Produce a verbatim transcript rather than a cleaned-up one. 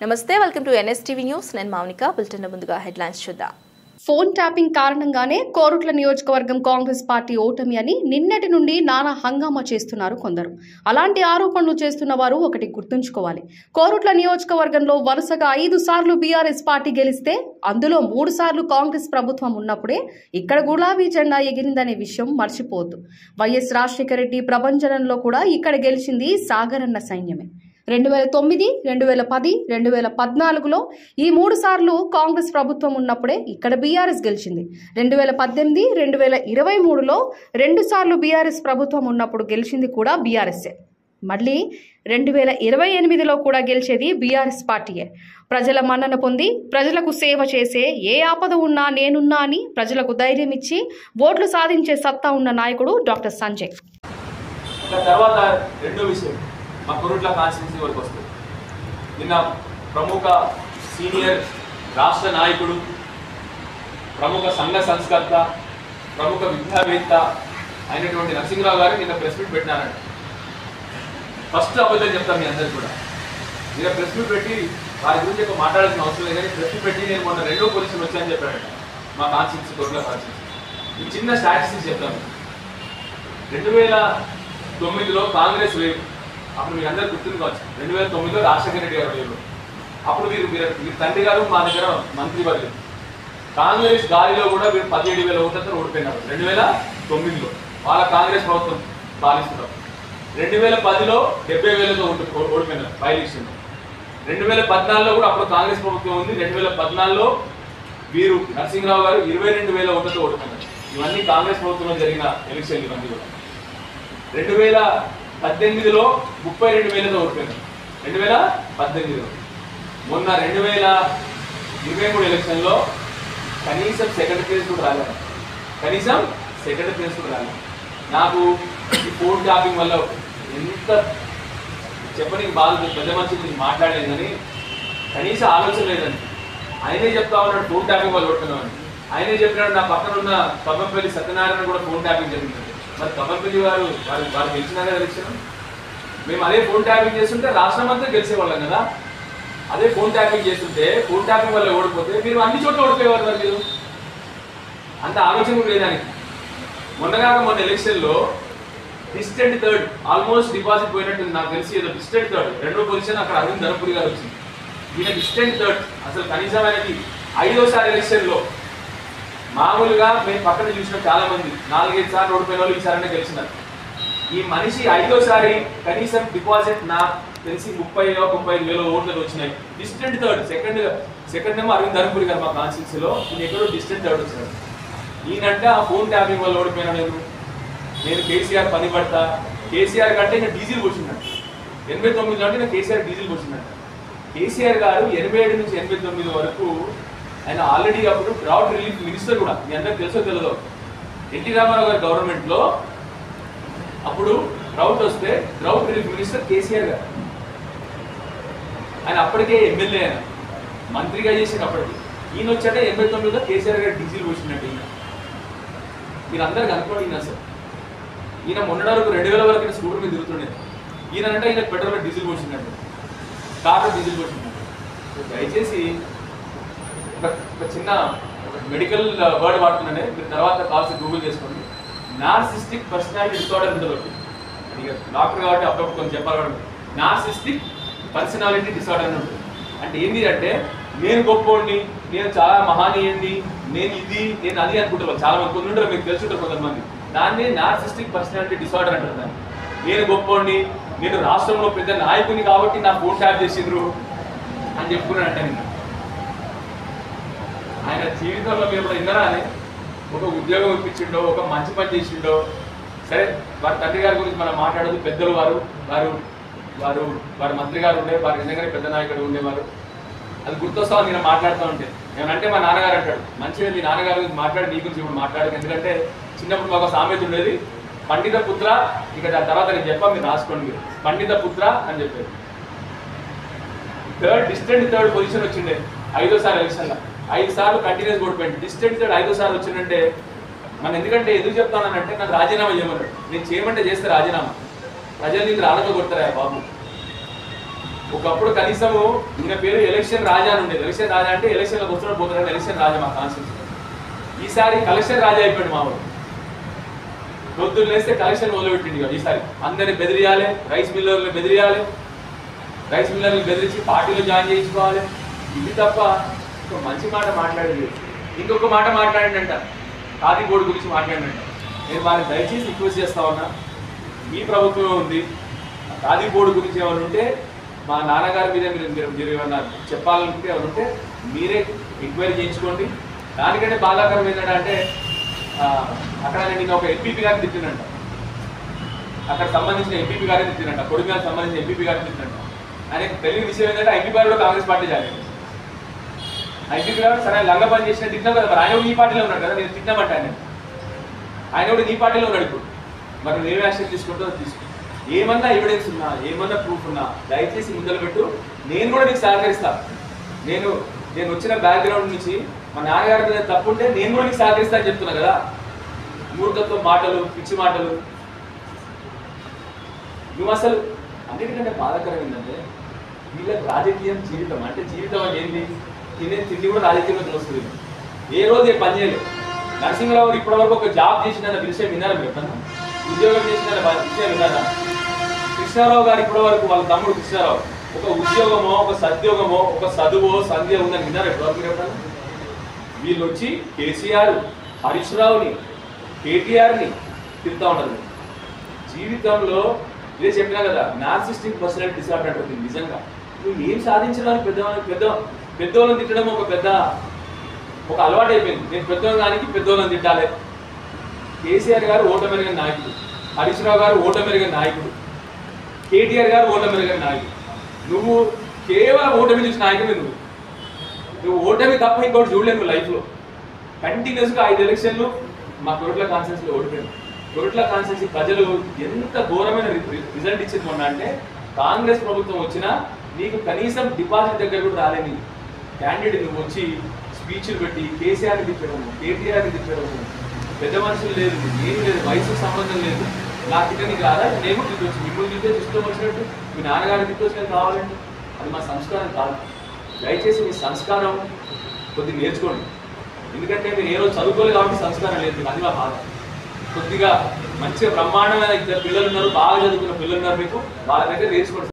నమస్తే, welcome to NSTV news. నేను Mounika. Bulletin ముందుగా హెడ్లైన్స్ చూద్దాం. ఫోన్ ట్యాపింగ్ కారణంగానే కోరుట్ల నియోజకవర్గం కాంగ్రెస్ పార్టీ ఓటమి అని నిన్నటి నుండి నానా హంగామా చేస్తున్నారు కొందరు. అలాంటి ఆరోపణలు చేస్తున్న వారు ఒకటి గుర్తుంచుకోవాలి. కోరుట్ల నియోజకవర్గంలో వరుసగా ఐదు సార్లు బీఆర్ఎస్ పార్టీ గెలిస్తే అందులో మూడు సార్లు కాంగ్రెస్ ప్రభుత్వం ఉన్నప్పుడే ఇక్కడ గులాబీ జెండా ఎగిరిందనే విషయం మర్చిపోవద్దు. వైఎస్ రాజశేఖర రెడ్డి ప్రభంజనంలో కూడా ఇక్కడ గెలిచింది సాగరన్న సైన్యమే. రెండు వేల తొమ్మిది రెండు వేల పది రెండు వేల పద్నాలుగులో ఈ మూడు సార్లు కాంగ్రెస్ ప్రభుత్వం ఉన్నప్పుడే ఇక్కడ బీఆర్ఎస్ గెలిచింది. రెండు వేల పద్దెనిమిది రెండు వేల ఇరవై మూడులో రెండు సార్లు బీఆర్ఎస్ ప్రభుత్వం ఉన్నప్పుడు గెలిచింది కూడా బీఆర్ఎస్ఏ. మళ్ళీ రెండు వేల ఇరవై ఎనిమిదిలో కూడా గెలిచేది బీఆర్ఎస్ పార్టీయే. ప్రజల మన్నన పొంది ప్రజలకు సేవ చేసే, ఏ ఆపద ఉన్నా నేనున్నా అని ప్రజలకు ధైర్యం ఇచ్చి ఓట్లు సాధించే సత్తా ఉన్న నాయకుడు డాక్టర్ సంజయ్. తర్వాత రెండో విషయం మా కోరుట్ల కాన్స్టిట్యూన్సీ వరకు వస్తుంది. నిన్న ప్రముఖ సీనియర్ రాష్ట్ర నాయకుడు, ప్రముఖ సంఘ సంస్కర్త, ప్రముఖ విద్యావేత్త అయినటువంటి నరసింహరావు గారు నిన్న ప్రెస్ మీట్ పెట్టినారంట. ఫస్ట్ అబద్ధం చెప్తాను మీ అందరికీ కూడా. నిన్న ప్రెస్ మీట్ పెట్టి వారి గురించి ఎక్కువ మాట్లాడాల్సిన అవసరం లేదు, కానీ ప్రెస్ మీట్ పెట్టి నేను మొన్న రెండో పొజిషన్ వచ్చాయని చెప్పాడంట మా కాన్స్టిట్యూన్సీ, కోరుట్ల కాన్స్టిట్యూన్సీ. ఈ చిన్న స్టాటిస్టిక్స్ చెప్తాను. రెండు వేల తొమ్మిదిలో కాంగ్రెస్ వేవ్, అప్పుడు మీరు అందరూ గుర్తుంది కావచ్చు. రెండు వేల తొమ్మిదిలో రాజశేఖర రెడ్డి గారు వేరు. అప్పుడు మీరు మీరు తండ్రి గారు మా దగ్గర మంత్రి వర్గం. కాంగ్రెస్ గాలిలో కూడా వీరు పదిహేడు వేల ఓట్లతో ఓడిపోయినారు రెండు వేల తొమ్మిదిలో. వాళ్ళ కాంగ్రెస్ ప్రభుత్వం పాలిస్తున్నారు. రెండు వేల పదిలో డెబ్బై వేలతో ఓడిపోయినారు బై ఎలక్షన్లో. రెండు వేల పద్నాలుగులో కూడా అప్పుడు కాంగ్రెస్ ప్రభుత్వం ఉంది. రెండు వేల పద్నాలుగులో వీరు నరసింహరావు గారు ఇరవై రెండు వేల ఓట్లతో ఓడిపోయినారు. ఇవన్నీ కాంగ్రెస్ ప్రభుత్వంలో జరిగిన ఎలక్షన్లు ఇవన్నీ కూడా. రెండు వేల పద్దెనిమిదిలో ముప్పై రెండు వేలతో ఓడిపోయినారు రెండు వేల పద్దెనిమిదిలో. మొన్న రెండు వేల ఇరవై మూడు ఎలక్షన్లో కనీసం సెకండ్ ప్లేస్ కూడా రాలేదు. కనీసం సెకండ్ ప్లేస్ కూడా రాలేదు. నాకు ఈ ఫోన్ ట్యాపింగ్ వల్ల ఎంత చెప్పడానికి బాధ, పెద్ద మనుషులు మాట్లాడలేదు కానీ కనీసం ఆలోచన లేదని. ఆయనే చెప్తా ఉన్నాడు ఫోన్ ట్యాపింగ్ వల్ల ఓడుతున్నామని. ఆయనే చెప్పినాడు నా పక్కన ఉన్న కవ్వంపల్లి సత్యనారాయణ కూడా ఫోన్ ట్యాపింగ్ జరిగింది. మరి కవ్వంపల్లి వారు వారు వారు గెలిచినా కదా ఎలక్షన్. మేము అదే ఫోన్ ట్యాపింగ్ చేస్తుంటే రాష్ట్రం అంతా గెలిచేవాళ్ళం కదా. అదే ఫోన్ ట్యాపింగ్ చేస్తుంటే ఫోన్ ట్యాపింగ్ వల్ల ఓడిపోతే మీరు అన్ని చోట్ల ఓడిపోయేవారు కదా. మీరు అంత ఆలోచన కూడా లేదానికి. మొన్నగాక మొన్న ఎలక్షన్లో డిస్టెంట్ థర్డ్, ఆల్మోస్ట్ డిపాజిట్ పోయినట్టు నాకు తెలిసి. ఏదో డిస్టెంట్ థర్డ్, రెండో పొజిషన్ అక్కడ అరవింద్ ధర్మపురి గారు వచ్చింది. ఈయన డిస్టెంట్ థర్డ్. అసలు కనీసం ఆయనకి ఐదోసారి ఎలక్షన్లో మామూలుగా మేము పక్కన చూసిన చాలా మంది నాలుగైదు సార్లు ఓడిపోయిన వాళ్ళు ఈసారైనా గెలిచినారు. ఈ మనిషి ఐదోసారి కనీసం డిపాజిట్ నా తెలిసి ముప్పై ముప్పై ఐదు వేల ఓట్లు వచ్చినాయి. Distant third. సెకండ్ సెకండ్ ఏమో అరవింద్ ధర్మపురి గారు మా కాన్స్టిట్యూన్సీలో. ఈయన ఎక్కడో డిస్టెంట్ థర్డ్ వచ్చినాడు. ఈయనంటే ఆ ఫోన్ ట్యాపింగ్ వల్ల ఓడిపోయినా నేను నేను కేసీఆర్ పని పడతా. కేసీఆర్ కంటే నేను డీజిల్ పోసిందంట. ఎనభై తొమ్మిదిలో అంటే నేను కేసీఆర్ డీజిల్ పోసిందంట. కేసీఆర్ గారు ఎనభై ఏడు నుంచి ఎనభై తొమ్మిది వరకు ఆయన ఆల్రెడీ అప్పుడు డ్రౌట్ రిలీఫ్ మినిస్టర్ కూడా. మీ అందరికి తెలుసో తెలియదో, ఎన్టీ రామారావు గారి గవర్నమెంట్లో అప్పుడు డ్రౌట్ వస్తే డ్రౌట్ రిలీఫ్ మినిస్టర్ కేసీఆర్ గారు. ఆయన అప్పటికే ఎమ్మెల్యే, ఆయన మంత్రిగా చేసిన అప్పటికి. ఈయన వచ్చాక ఎనభై తొమ్మిదిలో కేసీఆర్ గారు డీజిల్ పోసినట్టు ఈయన. మీరు అందరికి అనుకోండి. ఈయన అసలు ఈయన మొన్నటి వరకు రెండు వేల వరకు స్కూటర్ మీద తిరుగుతుండేది. ఈయన అంటే ఈయన పెట్రోల్ డీజిల్ పోసినట్టు, కార్లో డీజిల్ పోసినట్టు. దయచేసి ఒక చిన్న మెడికల్ వర్డ్ వాడుతున్నానే, మీరు తర్వాత కాల్సి గూగుల్ చేసుకోండి. నార్సిస్టిక్ పర్సనాలిటీ డిసార్డర్ ఉంటుంది. ఇక డాక్టర్ కాబట్టి అప్పుడప్పుడు కొంచెం చెప్పాలి కాబట్టి నార్సిస్టిక్ పర్సనాలిటీ డిసార్డర్ అని ఉంటుంది. అంటే ఏంటి అంటే నేను గొప్పోడిని, నేను చాలా మహానీయుడిని, నేను ఇది నేను అది అనుకుంటారు చాలా మంది. కొంత ఉంటారు, మీకు తెలుసుంటారు కొంతమంది. దాన్ని నార్సిస్టిక్ పర్సనాలిటీ డిసార్డర్ అంటారు దాన్ని. నేను గొప్పోడిని, నేను రాష్ట్రంలో పెద్ద నాయకుని కాబట్టి నా ఫోన్ ట్యాప్ చేసిండ్రు అని చెప్పుకున్నానంటే నేను. ఆయన జీవితంలో మీరు కూడా విన్నారా అని ఒక ఉద్యోగం ఇప్పించిండో, ఒక మంచి పని చేసిండో. సరే, వారి తండ్రి గారి గురించి మనం మాట్లాడదు. పెద్దలు వారు వారు వారు వారి మంత్రి గారు ఉండే, వారి నిజంగానే పెద్ద నాయకుడు ఉండేవారు. అది గుర్తొస్తామని నేను మాట్లాడుతూ ఉంటే ఏమనంటే మా నాన్నగారు అంటాడు, మంచిగా మీ నాన్నగారి గురించి మాట్లాడి నీ గురించి ఇప్పుడు మాట్లాడదు. ఎందుకంటే చిన్నప్పుడు మాకు సామెత ఉండేది, పండిత పుత్ర. ఇక దాని తర్వాత నేను చెప్పా, మీరు రాసుకోండి. మీరు పండిత పుత్ర అని చెప్పారు. థర్డ్ డిస్టెంట్ థర్డ్ పొజిషన్ వచ్చిండే ఐదోసారి ఎలక్షన్లో. ఐదు సార్లు కంటిన్యూస్ ఓడిపోయింది. డిస్టెంట్ థర్డ్ ఐదోసారి వచ్చిందంటే మనం ఎందుకంటే ఎందుకు చెప్తానంటే నాకు రాజీనామా చేయమన్నాడు. నేను చేయమంటే చేస్తే రాజీనామా. ప్రజలు నీకు రాళ్ళతో కొడతారా బాబు. ఒకప్పుడు కనీసము ఈయన పేరు ఎలక్షన్ రాజా అని ఉండేది. ఎలక్షన్ రాజా అంటే ఎలక్షన్లకు వస్తున్న పోతున్నాడు, ఎలక్షన్ రాజా మా కాన్స్టిట్యూషన్. ఈసారి కలెక్షన్ రాజా అయిపోయాడు మా వాడు. పొద్దున్న లేస్తే కలెక్షన్ మొదలుపెట్టింది కదా ఈసారి. అందరిని బెదిరియాలి, రైస్ మిల్లర్లు బెదిరియాలి, రైస్ మిల్లర్లు బెదిరించి పార్టీలో జాయిన్ చేయించుకోవాలి. ఇది తప్ప ఒక మంచి మాట మాట్లాడేది. ఇంకొక మాట మాట్లాడంట, ఖాదీ బోర్డు గురించి మాట్లాడంట. నేను వారిని దయచేసి రిక్వెస్ట్ చేస్తా ఉన్నా, మీ ప్రభుత్వమే ఉంది, ఖాదీ బోర్డు గురించి ఏమైనా ఉంటే మా నాన్నగారి మీద మీరు మీరు ఏమన్నా చెప్పాలనుకుంటే ఏమైనా ఉంటే మీరే ఎంక్వైరీ చేయించుకోండి. దానికంటే బాధాకరం ఏంటంటే అక్కడ నేను ఒక ఎంపీపీ గారిని తిట్టినంట, అక్కడ సంబంధించిన ఎంపీపీ గారిని తిట్టినంట, కొడుకు గారికి సంబంధించిన ఎంపీపీ గారిని తిట్టినంట. ఆయనకు తెలియని విషయం ఏంటంటే ఎంపీ గారు కూడా కాంగ్రెస్ పార్టీ జాయిన్. ఎంపీ గారు సరే లంగ పని చేసిన తిట్టినా కదా, మరి ఆయన కూడా ఈ పార్టీలో ఉన్నాడు కదా, నేను తిట్టినామంట ఆయన ఆయన కూడా నీ పార్టీలో ఉన్నాడు ఇప్పుడు. మరి నువ్వేం యాక్షన్ తీసుకుంటావు తీసుకో. ఏమన్నా ఎవిడెన్స్ ఉన్నా, ఏమన్నా ప్రూఫ్ ఉన్నా దయచేసి ముందర పెట్టు, నేను కూడా నీకు సహకరిస్తా. నేను నేను వచ్చిన బ్యాక్గ్రౌండ్ నుంచి మా నాన్నగారి మీద తప్పుంటే నేను కూడా నీకు సహకరిస్తా అని చెప్తున్నా కదా. మూర్ఖత్వం మాటలు, పిచ్చి మాటలు. నువ్వు అసలు అన్నిటికంటే బాధాకరం ఏంటంటే వీళ్ళకి రాజకీయం జీవితం అంటే జీవితం అని ఏంటి, తినే తిండి కూడా రాజకీయంలో తెలుస్తుంది. ఏ రోజు ఏ పని చేయలేదు. నరసింహరావు ఇప్పటి వరకు ఒక జాబ్ చేసిన విషయం విన్నారా మీరు ఎప్పుడన్నా? ఉద్యోగం చేసిన విషయం విన్నారా? కృష్ణారావు గారు ఇప్పటి వరకు వాళ్ళ తమ్ముడు కృష్ణారావు ఒక ఉద్యోగమో, ఒక సద్యోగమో, ఒక చదువో, సంధ్య ఉందని విన్నారా ఎప్పటివరకు మీరు ఎప్పుడన్నా? వీళ్ళు వచ్చి కేసీఆర్, హరీష్ రావుని, కేటీఆర్ని తిరుగుతూ ఉంటారు. జీవితంలో ఇదే చెప్పినా కదా, నార్సిస్టిక్ పర్సనాలిటీ డిసార్డర్ అంటుంది. నిజంగా నువ్వు ఏం సాధించడానికి పెద్ద పెద్ద పెద్దోళ్ళని తిట్టడం ఒక పెద్ద ఒక అలవాటు అయిపోయింది. నేను పెద్దోళ్ళకి పెద్దోళ్ళని తిట్టాలి. కేసీఆర్ గారు ఓటమెరిగిన నాయకుడు, హరీష్ రావు గారు ఓటమెరిగిన నాయకుడు, కేటీఆర్ గారు ఓటమెరిగిన నాయకుడు. నువ్వు కేవలం ఓటమి చూసిన నాయకుడు. నువ్వు నువ్వు ఓటమి తప్ప ఇంకోటి చూడలేవు నువ్వు లైఫ్లో. కంటిన్యూస్గా ఐదు ఎలక్షన్లు మా కొరట్ల కాన్స్టిట్యూన్సీలో ఓడిపోయాను. కొరట్ల కాన్స్టిట్యూన్సీ ప్రజలు ఎంత ఘోరమైన రిజల్ట్ ఇచ్చింది మొన్న అంటే, కాంగ్రెస్ ప్రభుత్వం వచ్చినా నీకు కనీసం డిపాజిట్ దగ్గర కూడా రాలేని క్యాండిడేట్ నువ్వు వచ్చి స్పీచ్లు పెట్టి కేసీఆర్ని తిట్టడము, కేటీఆర్ని తిట్టడము, పెద్ద మనుషులు లేదు, ఏం లేదు, వయసుకు సంబంధం లేదు. నా తిట్ట నీకు రాదా? నేను తిట్టవచ్చు, మిమ్మల్ని తిట్టే ఇష్టం వచ్చినట్టు మీ నాన్నగారిని తిట్టొచ్చినట్టు కావాలండి. అది మా సంస్కారం కాదు. దయచేసి మీ సంస్కారం కొద్దిగా నేర్చుకోండి. ఎందుకంటే మీరు ఏ రోజు చదువుకోలేదు కాబట్టి సంస్కారం లేదు. అది మా బాధ. కొద్దిగా మంచిగా బ్రహ్మాండమైన ఇద్దరు పిల్లలు ఉన్నారు, బాగా చదువుకున్న పిల్లలు ఉన్నారు, మీకు వాళ్ళ దగ్గర నేర్చుకోండి.